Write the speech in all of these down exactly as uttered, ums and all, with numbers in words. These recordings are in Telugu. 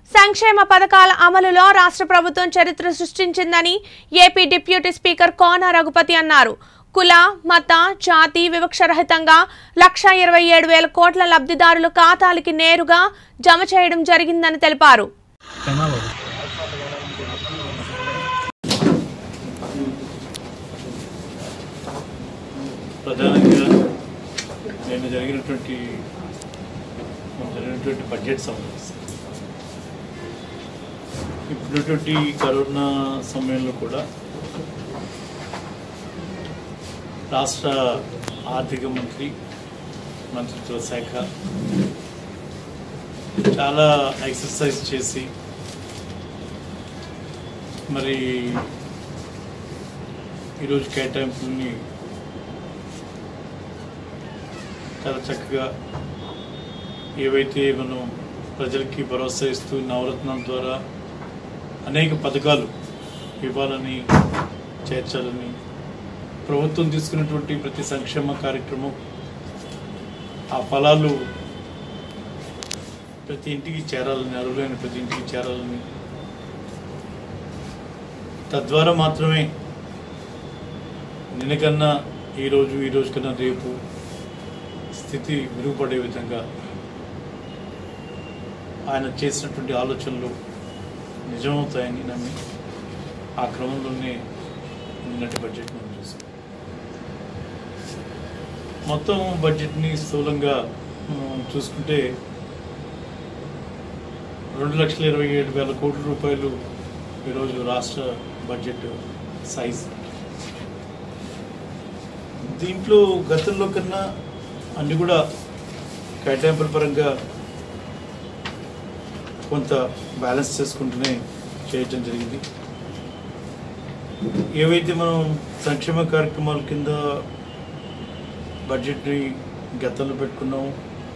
సంక్షేమ పథకాల అమలులో రాష్ట్ర ప్రభుత్వం చరిత్ర సృష్టించిందని AP deputy speaker Kona Raghupathi అన్నారు. కుల మత జాతి వివక్షరహితంగా లక్ష ఇరవై ఏడు వేల కోట్ల లబ్ధిదారుల ఖాతాలకి నేరుగా జమ చేయడం జరిగిందని తెలిపారు. ప్రధానంగా నేను జరిగినటువంటి జరిగినటువంటి బడ్జెట్ సమావేశం ఇప్పుడున్నటువంటి కరోనా సమయంలో కూడా రాష్ట్ర ఆర్థిక మంత్రి మంత్రిత్వ శాఖ చాలా ఎక్సర్సైజ్ చేసి మరి ఈరోజు కేటాయింపుల్ని చాలా చక్కగా ఏవైతే మనం ప్రజలకి భరోసా ఇస్తూ నవరత్నాల ద్వారా అనేక పథకాలు ఇవ్వాలని చేర్చాలని ప్రభుత్వం తీసుకున్నటువంటి ప్రతి సంక్షేమ కార్యక్రమం ఆ ఫలాలు ప్రతి ఇంటికి చేరాలని అర్హులైన ప్రతి ఇంటికి చేరాలని తద్వారా మాత్రమే నిన్నకన్నా ఈరోజు ఈరోజు కన్నా రేపు స్థితి మెరుగుపడే విధంగా ఆయన చేసినటువంటి ఆలోచనలు నిజమవుతాయని నమ్మి ఆ క్రమంలోనే నిన్నటి బడ్జెట్ మనం చూసాం. మొత్తం బడ్జెట్ని స్థూలంగా చూసుకుంటే రెండు లక్షల ఇరవై ఏడు వేల కోట్ల రూపాయలు ఈరోజు రాష్ట్ర బడ్జెట్ సైజ్. దీంట్లో గతంలో కన్నా అన్నీ కూడా కేటాయింపుల పరంగా కొంత బ్యాలెన్స్ చేసుకుంటూనే చేయటం జరిగింది. ఏవైతే మనం సంక్షేమ కార్యక్రమాల కింద బడ్జెట్ని గతంలో పెట్టుకున్నాము,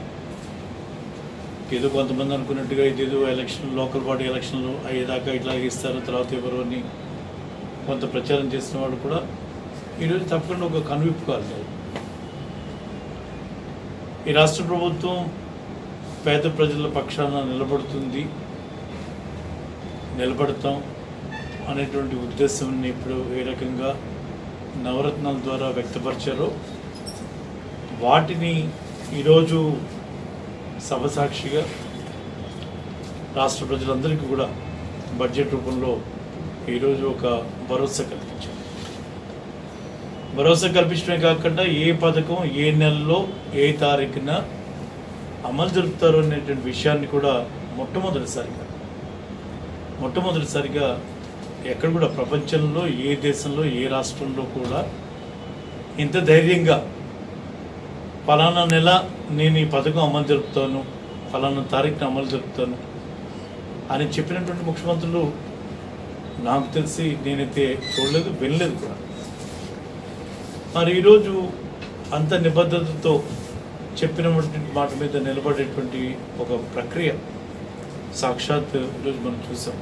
ఏదో కొంతమంది అనుకున్నట్టుగా ఇదేదో ఎలక్షన్ లోకల్ బాడీ ఎలక్షన్లు అయ్యేదాకా ఇట్లా ఇస్తారు తర్వాత ఎవరు అని కొంత ప్రచారం చేసిన వాళ్ళు కూడా ఈరోజు తప్పకుండా ఒక కనువిప్పు కాదు. ఈ రాష్ట్ర ప్రభుత్వం పేద ప్రజల పక్షాన నిలబడుతుంది, నిలబడతాం అనేటువంటి ఉద్దేశాన్ని ఇప్పుడు ఏ రకంగా నవరత్నాల ద్వారా వ్యక్తపరిచారో వాటిని ఈరోజు సభ సాక్షిగా రాష్ట్ర ప్రజలందరికీ కూడా బడ్జెట్ రూపంలో ఈరోజు ఒక భరోసా కల్పించారు. భరోసా కల్పించడమే కాకుండా ఏ పథకం ఏ నెలలో ఏ తారీఖున అమలు జరుపుతారు అనేటువంటి విషయాన్ని కూడా మొట్టమొదటిసారిగా మొట్టమొదటిసారిగా ఎక్కడ కూడా ప్రపంచంలో ఏ దేశంలో ఏ రాష్ట్రంలో కూడా ఇంత ధైర్యంగా ఫలానా నెల నేను ఈ పథకం అమలు జరుపుతాను, ఫలానా తారీఖున అమలు జరుపుతాను అని చెప్పినటువంటి ముఖ్యమంత్రులు నాకు తెలిసి నేనైతే చూడలేదు, వినలేదు కూడా. మరి ఈరోజు అంత నిబద్ధతతో చెప్పినటువంటి మాట మీద నిలబడేటువంటి ఒక ప్రక్రియ సాక్షాత్ ఈరోజు మనం చూసాం.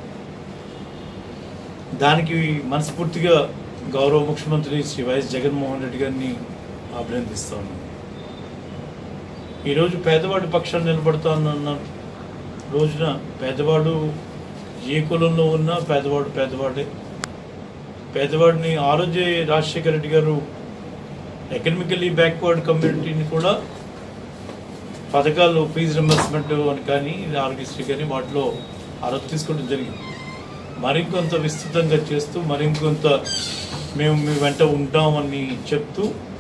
దానికి మనస్ఫూర్తిగా గౌరవ ముఖ్యమంత్రి శ్రీ వైఎస్ జగన్మోహన్ రెడ్డి గారిని అభినందిస్తా ఉన్నాను. ఈరోజు పేదవాడి పక్షాన్ని నిలబడతానన్న రోజున పేదవాడు ఏ కులంలో ఉన్నా పేదవాడు పేదవాడే. పేదవాడిని ఆ రోజే రాజశేఖర రెడ్డి గారు ఎకనమికలీ బ్యాక్వర్డ్ కమ్యూనిటీని కూడా పథకాలు ఫీజు రింబర్స్మెంట్ అని కానీ ఆరోగ్యశ్రీ కానీ వాటిలో ఆరోగ్య తీసుకోవడం జరిగింది. మరింకొంత విస్తృతంగా చేస్తూ మరింకొంత మేము మీ వెంట ఉంటామని చెప్తూ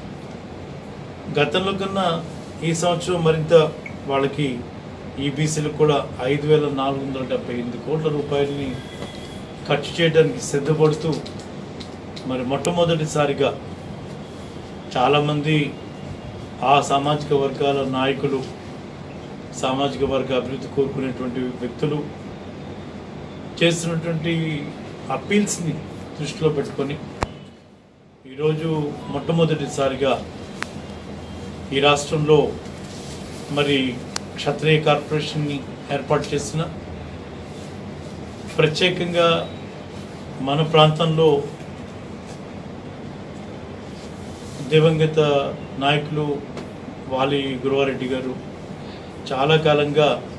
గతంలో కన్నా ఈ సంవత్సరం మరింత వాళ్ళకి ఈబీసీలకు కూడా ఐదు వేల నాలుగు వందల డెబ్బై ఎనిమిది కోట్ల రూపాయలని ఖర్చు చేయడానికి సిద్ధపడుతూ మరి మొట్టమొదటిసారిగా చాలామంది ఆ సామాజిక వర్గాల నాయకులు, సామాజిక వర్గ అభివృద్ధి కోరుకునేటువంటి వ్యక్తులు చేస్తున్నటువంటి అప్పీల్స్ని దృష్టిలో పెట్టుకొని ఈరోజు మొట్టమొదటిసారిగా ఈ రాష్ట్రంలో మరి క్షత్రియ కార్పొరేషన్ని ఏర్పాటు చేసిన, ప్రత్యేకంగా మన ప్రాంతంలో దివంగత నాయకులు వాలి గురువారెడ్డి గారు చాలా కాలంగా